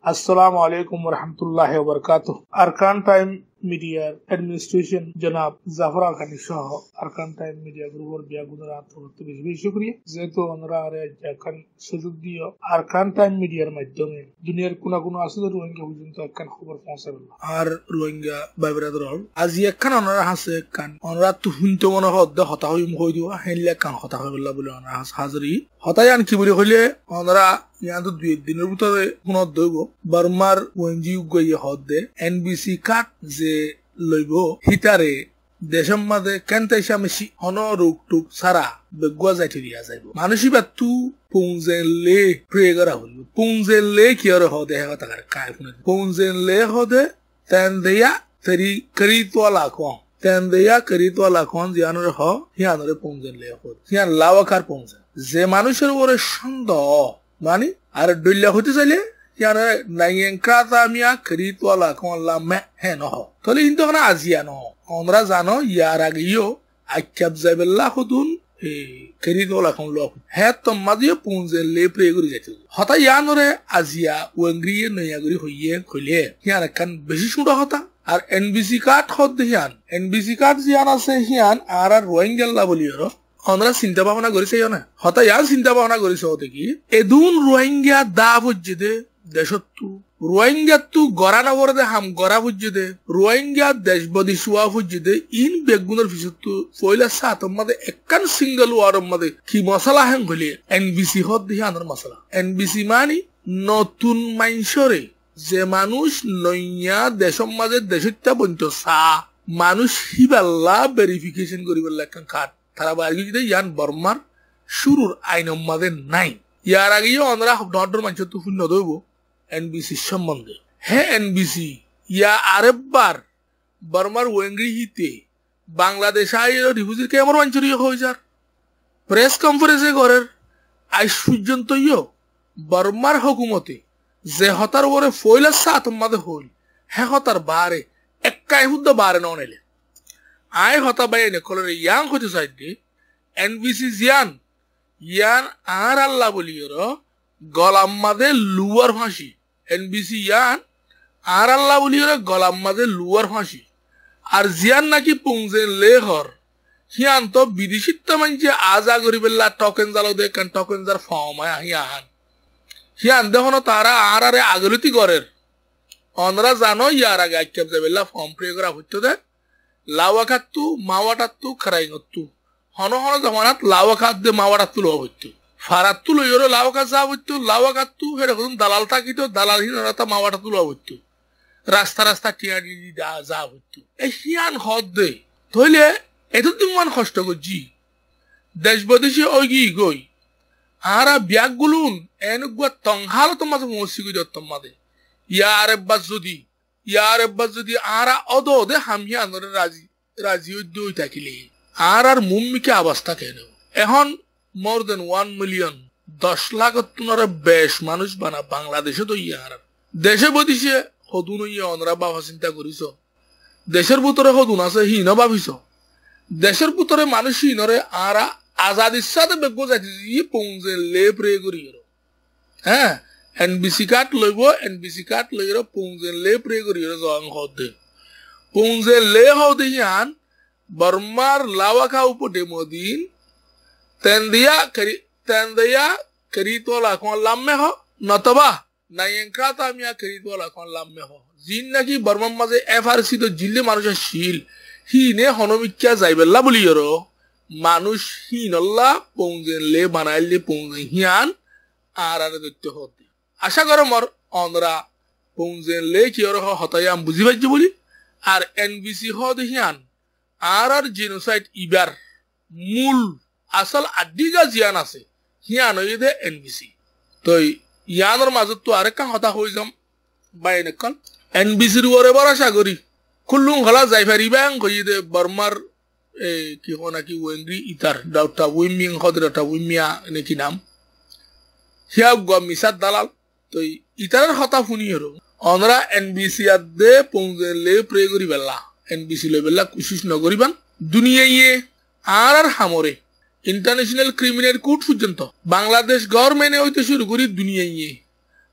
अस्सलाम वालेकुम वरहमतुल्लाहि वबरकातुह। अरकान टाइम मीडिया एडमिनिस्ट्रेशन जनाब जाफर खानी सह अरकान टाइम मीडिया ग्रुपर बियागुनरा तो बेশি বেশি শুকরিয়া যেহেতু ওনারা এখন সুযোগ দিয়ে আরকান টাইম মিডিয়ার মাধ্যমে দুনিয়ার কোন কোন আসলে রোহিঙ্গা পর্যন্ত একখান খবর পৌঁছাবেন আর রোহিঙ্গা ভাই ব্রাদার আজ একখান ওনারা হাসে একখান ওনারা তো হুনতে মনে হদ্দ হতা হই মুই দিও হেনলে কান হতা হইলা বলে ওনারা হাজরি হতাই আন কি বলি হইলে ওনারা ইয়াদু দুই দিনের ভিতরে কোন দইব বার্মার ওএনজি গইয়ে হদ্দে এনবিসি কাট যে লইব হিতারে দেশের মাঝে কেনতাইসা মেশি হন রোগ টুক সারা বেগুয়া যাইতে দিয়া যাইব মানুষই বা তু পুংজেলে প্রে করা হইব পুংজেলে কি আর হদে কথা কায় শুনে পুংজেলে হদে তেন দেয়া তেরি করিতওয়ালা কোন তেন দেয়া করিতওয়ালা কোন জিয়ানোর হ হিয়ানোরে পুংজেলে হদ হিয়ান লাওয়াকার পুংজেন যে মানুষের উপরে সন্দেহ মানে আর ডইলা হতে চাইলে ইয়ারে নাইয়েনক্রাতা মিয়া করিতওয়ালা কোন লামে হে নহ তলে ইনতো না আজিয়া নহ আমরা জানো ইয়ার আগেও আক্কাব জাবেল্লা খুদুন করিতওয়ালা কোন লোক হে তোমাদিও পুঞ্জেলে প্রে করি যাইতে হতা ইয়ানরে আজিয়া ওয়াংগ্রিয়ে নয়াগরি হইয়ে কইলে ইয়ার কান বেশি সুড়া হতা আর এনবিসি কার্ড হদ হিয়ান এনবিসি কার্ড জিয়ান আছে হিয়ান আর রোহিঙ্গা বলিও আমরা চিন্তা ভাবনা করেছে না হতা ইয়ার চিন্তা ভাবনা করেছে হতে কি এদুন রোহিঙ্গা দা বুঝতে দেশত্তু রোহিঙ্গা তু গড়া নগর দে হাম গড়া বুঝতে রোহিঙ্গা দেশ বদি শুয়া বুঝতে ইন বেগুনের পিছতু পয়লা সাত মধ্যে একখান সিঙ্গল ওয়ার মধ্যে কি মশলা হেন হইলে এনবিসি হদ দিয়ে আনার মশলা এনবিসি মানে নতুন মাইনসরে যে মানুষ নইয়া দেশের মাঝে দেশটা বন্ত সা মানুষ হিবাল্লা ভেরিফিকেশন করিবার একখান কার্ড তারা বাইরে যদি ইয়ান বর্মার শুরুর আইনের মাঝে নাই ইয়ার আগেও আমরা ডর মানুষ তো শূন্য দইব এনবিসি সম্বন্ধে হে এনবিসি ইয়া আরেকবার বর্মার ওয়েঙ্গি হিতে বাংলাদেশ আইয়ের রিফিউজির কে আমার মানুষের হয়ে যার প্রেস কনফারেন্সে করের আজ পর্যন্ত বর্মার হকুমতে যে হতার উপরে ফয়লা সাত মাঝে হইল হে হতার বারে একাই হুদ্দ বারে ননেলে আই হতা বাই এনে কলরে ইয়াং হতে চাইতে এনবিসি জিয়ান ইয়ান আর আল্লাহ বলিওর গলাম মাদে লুয়ার ফাঁসি এনবিসি ইয়ান আর আল্লাহ বলিওর গলাম মাদে লুয়ার ফাঁসি আর জিয়ান নাকি পুংজেন লেহর হিয়ান তো বিদেশিত মানছে আজা করিবেল্লা টকেন জালো দেখেন টকেন যার ফমায় হিয়ান হিয়ান দেখুন তারা আর আরে আগলতি করের অনরা জানো ইয়ার আগে আইকাপ যাবেল্লা ফর্ম প্রে করা হইতো দে লাওয়াকাত্তু মাওয়াটাত্তু খারাইগত্তু হন হন জমানাত লাওয়াকাত দে মাওয়াটাত্তু লো হইতো ফারাত্তু লইরো লাওয়াকাত যা হইতো লাওয়াকাত্তু হেরে কোন দালাল থাকিতো দালাল হিনরাতা মাওয়াটাত্তু লো হইতো রাস্তা রাস্তা টিয়াডি যা হইতো এই হিয়ান হদ দে তইলে এতো দিমান কষ্ট করছি দেশ বদেশে ওই গই আরা ব্যাগ গুলুন এনুগুয়া তংহাল তোমাদের মসি গই তোমাদের ইয়ার এব্বাস যদি আরা অদো দে হামিয়া আনরে রাজি দই থাকিলে আর মুম্মিকে অবস্থা কেন এখন মোর দেন 1 মিলিয়ন 10 লাখ তুনারে বেশ মানুষ বানা বাংলাদেশে তো ইয়ার দেশে বদিছে হদুন ইয়া অনরা বাবা চিন্তা করিস দেশের ভিতরে হদুন আছে হিন ভাবিস দেশের ভিতরে মানুষ হিনরে আরা আজাদির সাথে বেগো যাইছে ই পৌঁছে লে প্রে করি হ্যাঁ এনবিসি কার্ড লইর পুংজেন লে প্রে করি জং হদে পুংজেন লে হদে ইয়ান বর্মার লাওয়াকা উপটে মদিন তেন দিয়া করিতওয়ালা কোন লাম্মে হ নতবা নাইয়েনক্রাতা মিয়া করিতওয়ালা কোন লাম্মে হ জিন নাকি বর্মার মাঝে এফআরসি তো জিল্লে মানুষের শিল হিনে হনমিক্যা যাইবেল্লা বলিয়র মানুষ হিনল্লা পুংজেন লে বানাইলে পুংজেন হিয়ান আর দৈত্য হতে আশা করো মর অনরা পুংজেন লে কি ওর হতায়াম বুঝি পাইছে বলি আর এনবিসি হ দেখিয়ান আর জেনোসাইড ইবার মূল আসল আদিগা জিয়ান আছে হিয়ান হয়ে দে এনবিসি তো ইয়ানোর মাজত তো আরেক হতা হয়ে যাম বা এনেকন এনবিসির ওরে বড় আশা করি খুল্লুং হলা যাই ফারিবাং কই দে বর্মার কি নাকি ওয়েংরি ইতার ডাউটা উইমিং হদরটা উইমিয়া নাকি নাম হিয়া মিসাদ দালাল তো ইতারের হতা শুনি হরো অনরা এনবিসি আদে পুংজেন লে প্রে করি বেলা এনবিসি লই বেলা কোশিশ নকরিবান দুনিয়াইয়ে আর হামরে ইন্টারন্যাশনাল ক্রিমিনাল কোর্ট পর্যন্ত বাংলাদেশ গভর্নমেন্ট হইতে শুরু করি দুনিয়াইয়ে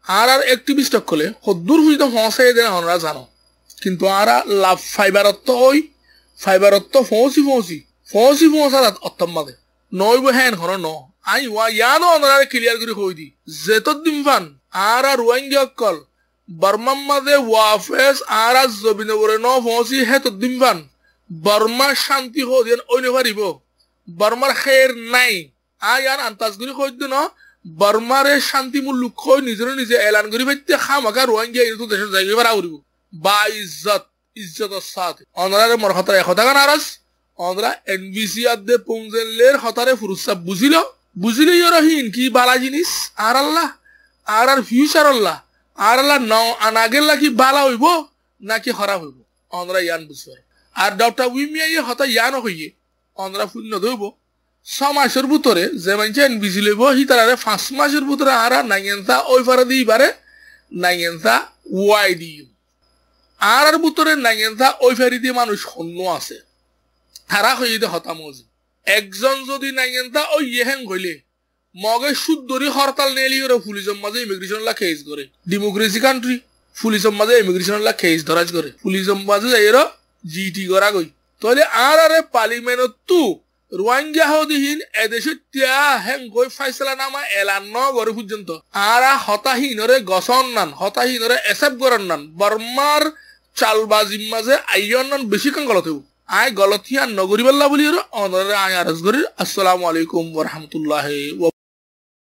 আর অ্যাক্টিভিস্ট হলে হদ্দুর হুইতে ফসাই দেন আমরা জানো কিন্তু আরা লাভ ফাইবারত্ব ওই ফাইবারত্ব ফসি ফসাত অত্তমাদে নইব হ্যান হন ন আই ওয়া ইয়ানো অনরারে ক্লিয়ার করে কই দি যেতত দিন ফান আরা রোহিঙ্গা কল বর্মার মাঝে ওয়াফেস আরা জবিনে বরে ন ফসি হে তো দিন ফান বর্মা শান্তি হদিন ওইনে পারিব বর্মার খের নাই আয়ান আন্তাজগুলি কই দিন বর্মারে শান্তি মুল্লুক কই নিজে এলান করি ভাইতে খামাকা রোহিঙ্গা এই তো দেশের জায়গা পারা করিব বা ইজ্জতের সাথে অনরারে মর হতারে কথা নারাজ অনরা এনবিসি আদে পুংজেলের হতারে ফুরুসা বুঝিলে রহিন কি বালা জিনিস আর আল্লাহ আর ফিউচার আল্লাহ আর আল্লাহ নাও আনাগেল্লা কি বালা হইব নাকি খারাপ হইব অনরা ইয়ান বুঝবার আর ডক্টর উইমিয়া হতা ইয়ান হইয়ে অনরা শূন্য ধইব 6 মাসের ভিতরে যে মানুষ এনবিসি লইব হি তারারে 5 মাসের ভিতরে আরা নাইয়েনতা ওই পারে দিই পারে নাইয়েনতা ওয়াই দিই আর ভিতরে নাইয়েনতা ওই ফারি দিয়ে মানুষ শূন্য আছে তারা হইতে হতামজ একজন যদি নাইয়েনতা ওই ইহেং হইলে মগে শুদ্ধরি হরতাল নেলি করে পুলিশের মাঝে ইমিগ্রেশন লা কেস করে ডেমোক্রেসি কান্ট্রি পুলিশের মাঝে ইমিগ্রেশন লা কেস ধরাজ করে পুলিশের মাঝে এর জিটি করা গই তাহলে আর পার্লিমেন্ট তু রোহিঙ্গা হদিহীন এদেশে তিয়া হেং গই ফাইসলা নামা এলান ন গরে পর্যন্ত আর হতাহীনরে গসন নান হতাহীনরে এসেপ্ট করার নান বর্মার চালবাজির মাঝে আইয়ন নান বেশি কান গলত হইব আই গলতিয়া নগরী বল্লা বলি অনরে আই আরজ করি আসসালামু আলাইকুম ওয়া রাহমাতুল্লাহি